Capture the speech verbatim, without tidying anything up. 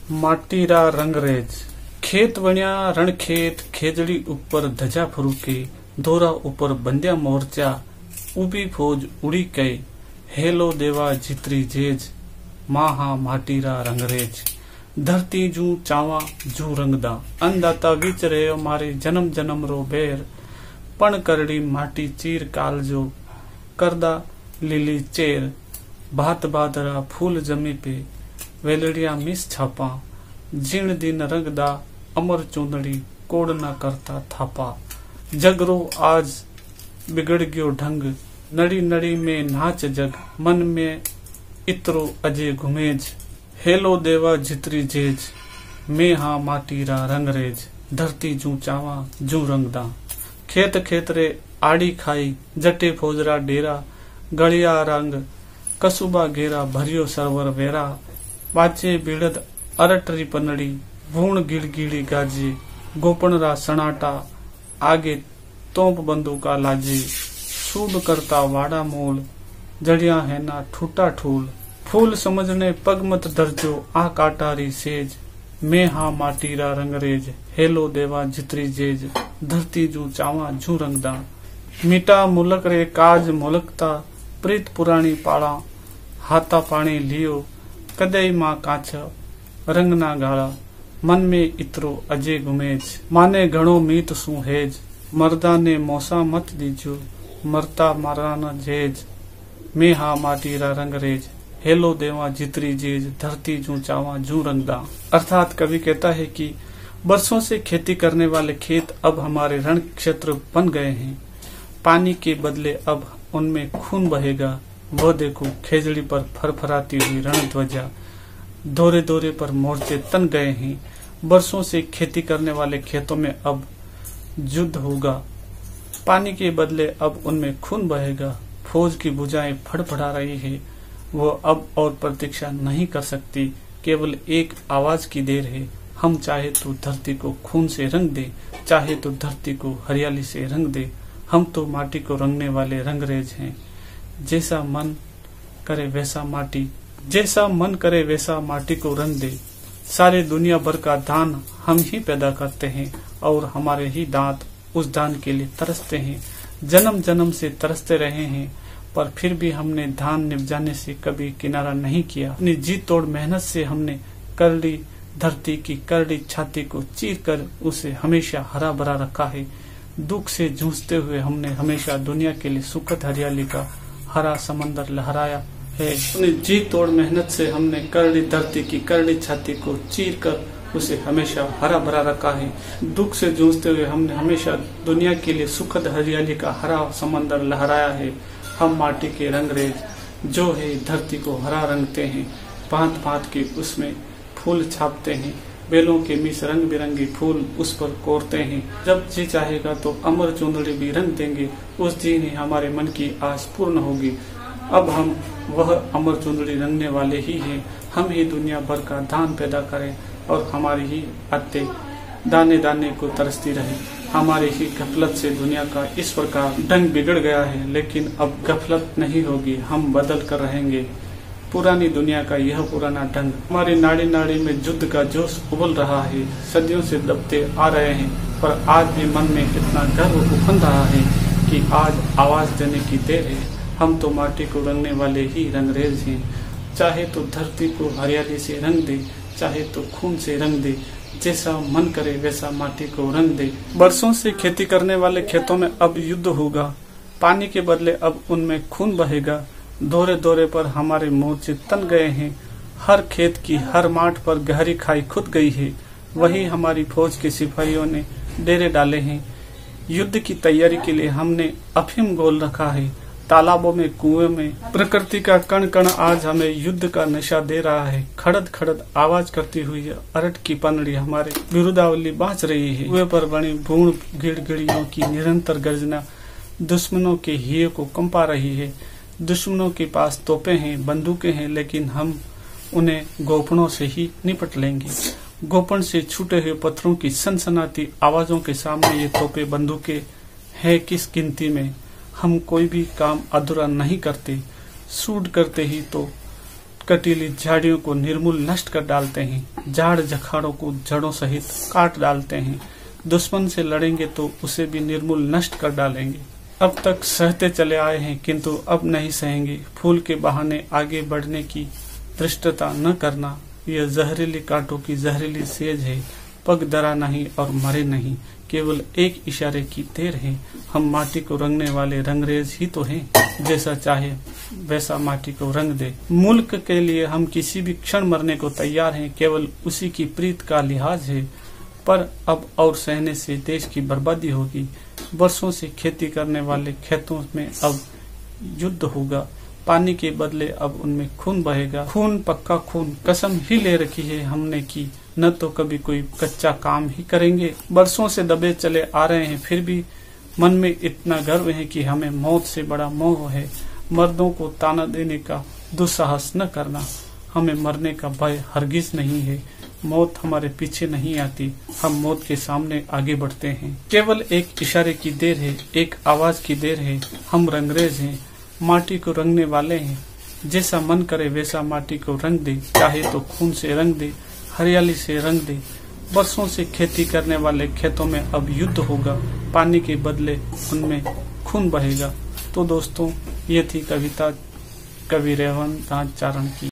माटीरा रंगरेज। खेत वण्या रणखेत खेजड़ी ऊपर धजा फरूके, दोरा ऊपर बंद्या मोर्चा, उबी फौज उड़ी कई, हेलो देवा जितरी जेज, माहा माटीरा रंगरेज। धरती जू चावा जू रंगदा, अंदाता विच रहे मारे जन्म जन्म रो बेर, पण करड़ी माटी चीर कालजो, करदा लीली चेर, भात बादरा फूल जमी पे, वेलड़िया मिस छापा, जीण दिन रंगदा अमर चूंदड़ी, कोड न करता थापा। जगरो आज बिगड़ गयो ढंग, नड़ी नड़ी में नाच जग, मन में इतरो अजय घुमेज, हेलो देवा जितरी जेज, में हा माटीरा रंगरेज। धरती जू चावा जू रंगदा, खेत खेतरे आड़ी खाई, जटे फौजरा डेरा, गलिया रंग कसुबा घेरा, भरियो सरवर वेरा, बाचे बिड़द अरटरी पनड़ी, वूण गिड़गिड़ी गाजे, गोपणरा सनाटा, आगे तोप बंदूका लाजे, सूद करता वाड़ा मोल, जड़िया है ना ठूटा ठूल, फूल समझने पग मत दर्जो, आ काटारी सेज, में हा माटीरा रंगरेज, हेलो देवा जितरी जेज। धरती जू चावा जू रंगदा, मीठा मुलक रे काज मुलकता, प्रीत पुरानी पाड़ा, हाथा पानी लियो, कदई माँ काछ रंग ना गाड़ा, मन में इतरो अजय गुमेज, माने घणो मीत सू हेज, मर्दा ने मौसा मत दीजो, मरता मारा न जेज, में हा माटीरा रंगरेज, हेलो देवा जितरी जेज। धरती जू चावा जू रंगदा। अर्थात कवि कहता है कि बरसों से खेती करने वाले खेत अब हमारे रण क्षेत्र बन गए हैं, पानी के बदले अब उनमें खून बहेगा। वो देखो खेजड़ी पर फरफराती हुई रण ध्वजा, दौरे दौरे पर मोर्चे तन गए हैं। बरसों से खेती करने वाले खेतों में अब युद्ध होगा, पानी के बदले अब उनमें खून बहेगा। फौज की भुजाएं फड़फड़ा रही है, वो अब और प्रतीक्षा नहीं कर सकती, केवल एक आवाज की देर है। हम चाहे तो धरती को खून से रंग दे, चाहे तो धरती को हरियाली से रंग दे। हम तो माटी को रंगने वाले रंगरेज हैं, जैसा मन करे वैसा माटी जैसा मन करे वैसा माटी को रंग दे। सारे दुनिया भर का दान हम ही पैदा करते हैं और हमारे ही दांत उस दान के लिए तरसते हैं। जन्म जन्म से तरसते रहे हैं, पर फिर भी हमने धान निपजाने से कभी किनारा नहीं किया। अपनी जी तोड़ मेहनत से हमने करड़ी धरती की करड़ी छाती को चीर कर उसे हमेशा हरा भरा रखा है। दुख से जूझते हुए हमने हमेशा दुनिया के लिए सुखद हरियाली का हरा समंदर लहराया है। अपनी जी तोड़ मेहनत से हमने करड़ी धरती की करड़ी छाती को चीर कर उसे हमेशा हरा भरा रखा है। दुख से जूझते हुए हमने हमेशा दुनिया के लिए सुखद हरियाली का हरा समंदर लहराया है। हम माटी के रंगरेज जो है धरती को हरा रंगते हैं, भांत भांत के उसमें फूल छापते हैं, बेलों के मिस रंग बिरंगी फूल उस पर कोरते हैं। जब जी चाहेगा तो अमर चुंदड़ी भी रंग देंगे, उस दिन ही हमारे मन की आस पूर्ण होगी। अब हम वह अमर चुंदड़ी रंगने वाले ही हैं। हम ही दुनिया भर का धान पैदा करें और हमारी ही आते दाने दाने को तरसती रहे। हमारी ही गफलत से दुनिया का इस प्रकार ढंग बिगड़ गया है, लेकिन अब गफलत नहीं होगी, हम बदल कर रहेंगे। पुरानी दुनिया का यह पुराना ढंग हमारी नाड़ी नाड़ी में युद्ध का जोश उबल रहा है, सदियों से दबते आ रहे हैं, पर आज भी मन में इतना गर्व उफन रहा है कि आज आवाज देने की देर है। हम तो माटी को रंगने वाले ही रंगरेज हैं, चाहे तो धरती को हरियाली से रंग दे, चाहे तो खून से रंग दे, जैसा मन करे वैसा माटी को रंग दे। बरसों से खेती करने वाले खेतों में अब युद्ध होगा, पानी के बदले अब उनमें खून बहेगा। दौरे दौरे पर हमारे मोर्चे तन गए हैं, हर खेत की हर माठ पर गहरी खाई खुद गई है। वही हमारी फौज के सिपाहियों ने डेरे डाले हैं। युद्ध की तैयारी के लिए हमने अफीम गोल रखा है, तालाबों में कुएं में प्रकृति का कण कण आज हमें युद्ध का नशा दे रहा है। खड़द खड़द आवाज करती हुई अरट की पनड़ी हमारे विरुदावली बाँच रही है। कुएं पर बनी भूण गिड़गिड़ियों की निरंतर गर्जना दुश्मनों के हिये को कंपा रही है। दुश्मनों के पास तोपें हैं, बंदूकें हैं, लेकिन हम उन्हें गोपनों से ही निपट लेंगे। गोपन से छूटे हुए पत्थरों की सनसनाती आवाजों के सामने ये तोपे बंदूकें हैं किस गिनती में। हम कोई भी काम अधूरा नहीं करते, शूट करते ही तो कटीली झाड़ियों को निर्मूल नष्ट कर डालते हैं, झाड़ झखाड़ों को जड़ों सहित काट डालते हैं। दुश्मन से लड़ेंगे तो उसे भी निर्मूल नष्ट कर डालेंगे। अब तक सहते चले आए हैं किंतु अब नहीं सहेंगे। फूल के बहाने आगे बढ़ने की धृष्टता न करना, यह जहरीली कांटों की जहरीली सेज है। पग दरा नहीं और मरे नहीं, केवल एक इशारे की देर है। हम माटी को रंगने वाले रंगरेज ही तो हैं, जैसा चाहे वैसा माटी को रंग दे। मुल्क के लिए हम किसी भी क्षण मरने को तैयार हैं, केवल उसी की प्रीत का लिहाज है। पर अब और सहने से देश की बर्बादी होगी। वर्षों से खेती करने वाले खेतों में अब युद्ध होगा। पानी के बदले अब उनमें खून बहेगा। खून, पक्का खून। कसम ही ले रखी है हमने कि न तो कभी कोई कच्चा काम ही करेंगे। बरसों से दबे चले आ रहे हैं, फिर भी मन में इतना गर्व है कि हमें मौत से बड़ा मोह है। मर्दों को ताना देने का दुस्साहस न करना। हमें मरने का भय हरगिज नहीं है। मौत हमारे पीछे नहीं आती, हम मौत के सामने आगे बढ़ते हैं। केवल एक इशारे की देर है, एक आवाज की देर है। हम रंगरेज हैं, माटी को रंगने वाले हैं। जैसा मन करे वैसा माटी को रंग दे, चाहे तो खून से रंग दे, हरियाली से रंग दे। बरसों से खेती करने वाले खेतों में अब युद्ध होगा। पानी के बदले उनमें खून बहेगा। तो दोस्तों, ये थी कविता कवि रेवंतनाथ चारण की।